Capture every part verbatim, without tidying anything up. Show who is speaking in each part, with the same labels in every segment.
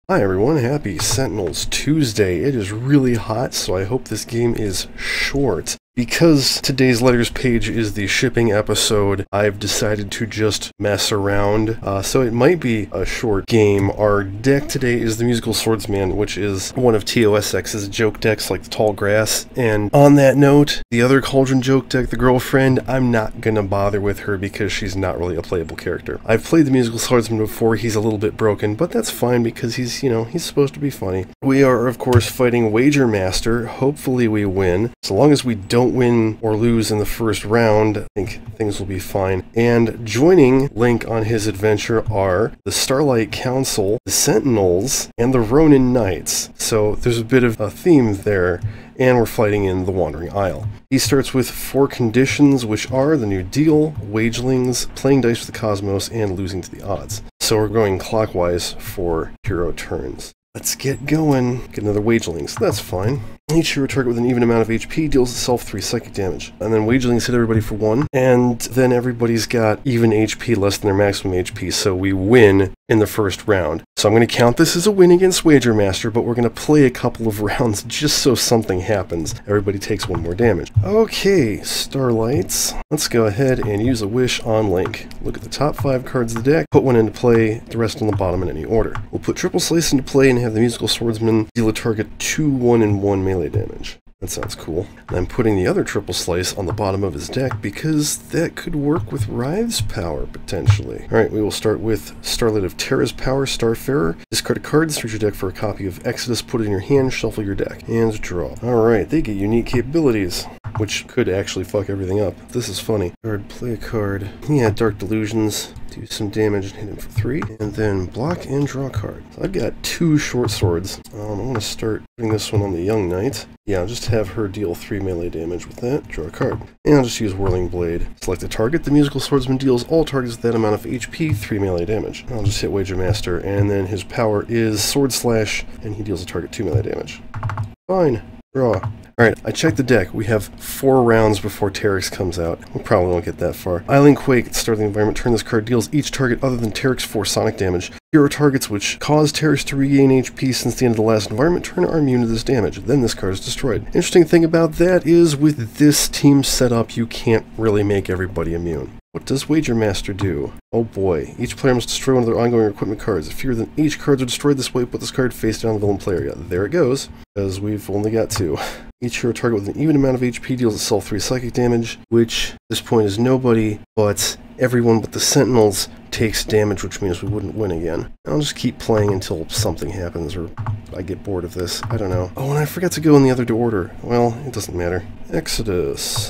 Speaker 1: Hi everyone, happy Sentinels Tuesday. It is really hot, so I hope this game is short. Because today's letters page is the shipping episode, I've decided to just mess around, uh, so it might be a short game. Our deck today is the Musical Swordsman, which is one of T O S X's joke decks like the Tall Grass. And on that note, the other Cauldron joke deck, the Girlfriend, I'm not gonna bother with her because she's not really a playable character. I've played the Musical Swordsman before. He's a little bit broken, but that's fine because he's, you know, he's supposed to be funny. We are, of course, fighting Wager Master. Hopefully we win. So long as we don't win or lose in the first round, I think things will be fine. And joining Link on his adventure are the Starlight Council, the Sentinels, and the Ronin Knights. So there's a bit of a theme there, and we're fighting in the Wandering Isle. He starts with four conditions, which are the New Deal, Wagelings, playing dice with the Cosmos, and losing to the odds. So we're going clockwise for hero turns. Let's get going. Get another Wagelings. That's fine. Each hero target with an even amount of H P deals itself three psychic damage. And then Wagelings hit everybody for one. And then everybody's got even H P less than their maximum H P, so we win in the first round. So I'm going to count this as a win against Wager Master, but we're going to play a couple of rounds just so something happens. Everybody takes one more damage. Okay, Starlights. Let's go ahead and use a wish on Link. Look at the top five cards of the deck, put one into play, the rest on the bottom in any order. We'll put Triple Slice into play and have the Musical Swordsman deal a target two, one, and one melee damage. That sounds cool. And I'm putting the other Triple Slice on the bottom of his deck because that could work with Writhe's power, potentially. Alright, we will start with Starlight of Terra's Power, Starfarer. Discard a card, search your deck for a copy of Exodus, put it in your hand, shuffle your deck, and draw. Alright, they get unique capabilities, which could actually fuck everything up. This is funny. Card, play a card. Yeah, Dark Delusions. Do some damage and hit him for three, and then block and draw a card. So I've got two short swords. Um, I'm going to start putting this one on the Young Knight. Yeah, I'll just have her deal three melee damage with that. Draw a card. And I'll just use Whirling Blade. Select a target. The Musical Swordsman deals all targets with that amount of H P, three melee damage. I'll just hit Wager Master, and then his power is Sword Slash, and he deals a target two melee damage. Fine. Draw. Alright, I checked the deck. We have four rounds before Terex comes out. We probably won't get that far. Island Quake, at the start of the environment, turn this card deals each target other than Terex four sonic damage. Hero targets which cause Terex to regain H P since the end of the last environment turn are immune to this damage. Then this card is destroyed. Interesting thing about that is with this team setup, you can't really make everybody immune. What does Wager Master do? Oh boy. Each player must destroy one of their ongoing equipment cards. If fewer than each cards are destroyed this way, put this card face down on the villain player. Yeah, there it goes, because we've only got two. Each hero target with an even amount of H P deals itself three psychic damage, which at this point is nobody, but everyone but the Sentinels takes damage, which means we wouldn't win again. I'll just keep playing until something happens, or I get bored of this. I don't know. Oh, and I forgot to go in the other order. Well, it doesn't matter. Exodus.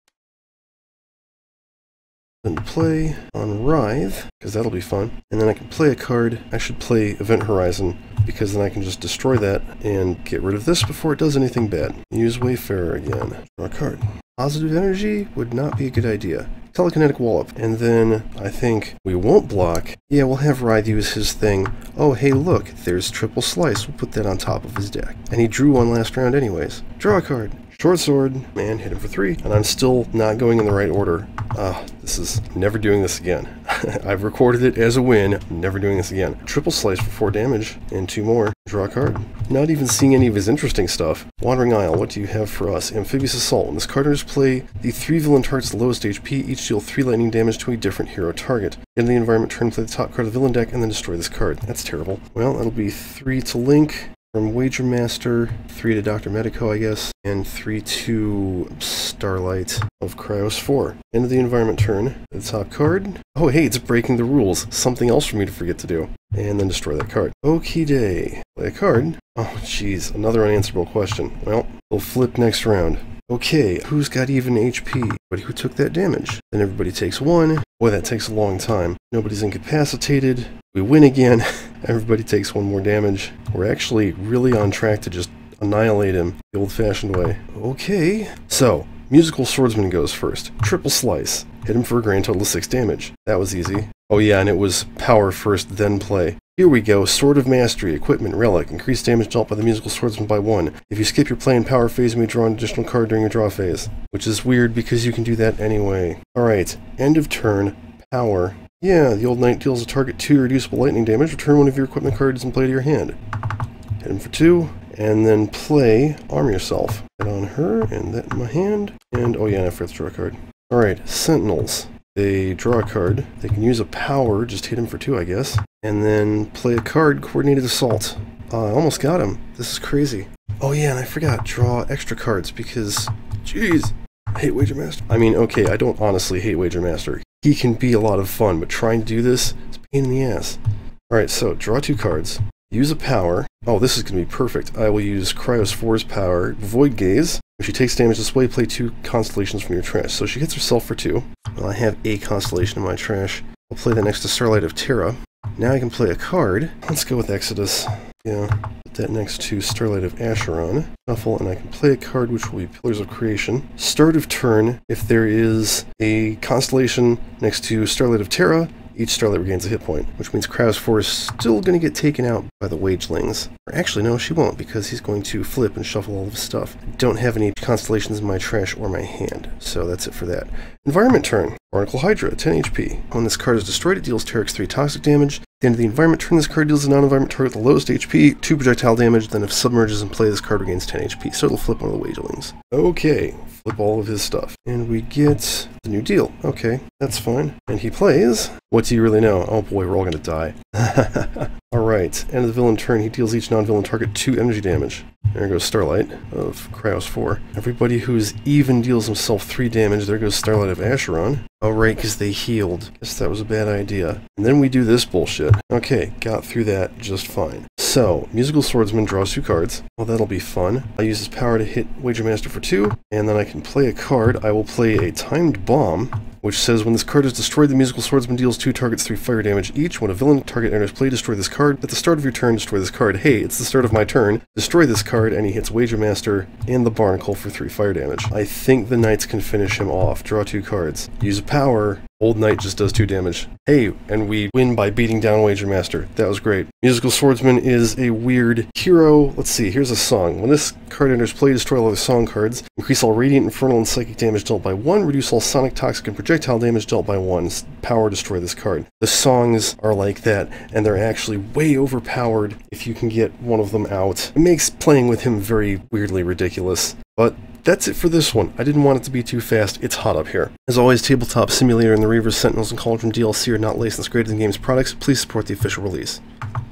Speaker 1: Then play on Writhe, because that'll be fun. And then I can play a card. I should play Event Horizon, because then I can just destroy that and get rid of this before it does anything bad. Use Wayfarer again. Draw a card. Positive Energy would not be a good idea. Telekinetic Wallop. And then I think we won't block. Yeah, we'll have Writhe use his thing. Oh, hey, look, there's Triple Slice. We'll put that on top of his deck. And he drew one last round anyways. Draw a card. Short Sword, and hit him for three. And I'm still not going in the right order. Ah, this is never doing this again. I've recorded it as a win, never doing this again. Triple Slice for four damage, and two more. Draw a card. Not even seeing any of his interesting stuff. Wandering Isle, what do you have for us? Amphibious Assault. When this card enters play, the three villain targets the lowest H P, each deal three lightning damage to a different hero target. In the environment turn, play the top card of the villain deck, and then destroy this card. That's terrible. Well, that'll be three to Link. From Wager Master, three to Doctor Medico, I guess, and three to Starlight of Cryos four. End of the environment turn. The top card. Oh, hey, it's breaking the rules. Something else for me to forget to do. And then destroy that card. Okie day. Play a card. Oh, jeez, another unanswerable question. Well, we'll flip next round. Okay, who's got even H P? But who took that damage? Then everybody takes one. Boy, that takes a long time. Nobody's incapacitated. We win again. Everybody takes one more damage. We're actually really on track to just annihilate him the old-fashioned way. Okay, so Musical Swordsman goes first. Triple Slice. Hit him for a grand total of six damage. That was easy. Oh yeah, and it was power first, then play. Here we go. Sword of Mastery, Equipment, Relic. Increase damage dealt by the Musical Swordsman by one. If you skip your play and power phase, you may draw an additional card during your draw phase. Which is weird because you can do that anyway. Alright, end of turn. Power. Yeah, the old knight deals a target two reducible lightning damage. Return one of your equipment cards and play to your hand. Hit him for two, and then play Arm Yourself. That on her, and that in my hand. And, oh yeah, and I forgot to draw a card. Alright, Sentinels. They draw a card. They can use a power, just hit him for two, I guess. And then play a card, Coordinated Assault. Uh, I almost got him. This is crazy. Oh yeah, and I forgot, draw extra cards, because, jeez, I hate Wager Master. I mean, okay, I don't honestly hate Wager Master. He can be a lot of fun, but trying to do this, it's a pain in the ass. Alright, so draw two cards. Use a power. Oh, this is going to be perfect. I will use Cryos four's power, Void Gaze. If she takes damage this way, play two constellations from your trash. So she hits herself for two. Well, I have a constellation in my trash. I'll play that next to Starlight of Terra. Now I can play a card. Let's go with Exodus. Yeah, put that next to Starlight of Acheron. Shuffle, and I can play a card which will be Pillars of Creation. Start of turn, if there is a constellation next to Starlight of Terra, each Starlight regains a hit point, which means Cryos four is still going to get taken out by the Wagelings. Or actually, no, she won't, because he's going to flip and shuffle all of his stuff. I don't have any constellations in my trash or my hand, so that's it for that. Environment turn. Barnacle Hydra, ten H P. When this card is destroyed, it deals Terex three toxic damage. At the end of the environment turn, this card deals a non-environment target the lowest H P, two projectile damage, then if submerges in play, this card regains ten H P, so it'll flip one of the Wagelings. Okay, flip all of his stuff. And we get the new deal. Okay, that's fine. And he plays... What do you really know? Oh boy, we're all gonna die. Alright, end of the villain turn, he deals each non-villain target two energy damage. There goes Starlight of Cryos four. Everybody who's even deals himself three damage. There goes Starlight of Acheron. Oh right, because they healed. Guess that was a bad idea. And then we do this bullshit. Okay, got through that just fine. So, Musical Swordsman draws two cards. Well, that'll be fun. I use his power to hit Wager Master for two, and then I can play a card. I will play a Timed Bomb, which says when this card is destroyed, the Musical Swordsman deals two targets three fire damage each. When a villain target enters play, destroy this card. At the start of your turn, destroy this card. Hey, it's the start of my turn. Destroy this card, and he hits Wager Master and the Barnacle for three fire damage. I think the Knights can finish him off. Draw two cards. Use a power. Old Knight just does two damage. Hey, and we win by beating down Wager Master. That was great. Musical Swordsman is a weird hero. Let's see, here's a song. When this card enters play, destroy all other song cards. Increase all Radiant, Infernal, and Psychic damage dealt by one. Reduce all Sonic, Toxic, and Projectile damage dealt by one. Power, destroy this card. The songs are like that, and they're actually way overpowered if you can get one of them out. It makes playing with him very weirdly ridiculous. But that's it for this one. I didn't want it to be too fast. It's hot up here. As always, Tabletop Simulator and the Reavers, Sentinels, and Cauldron D L C are not licensed greater than games products. Please support the official release.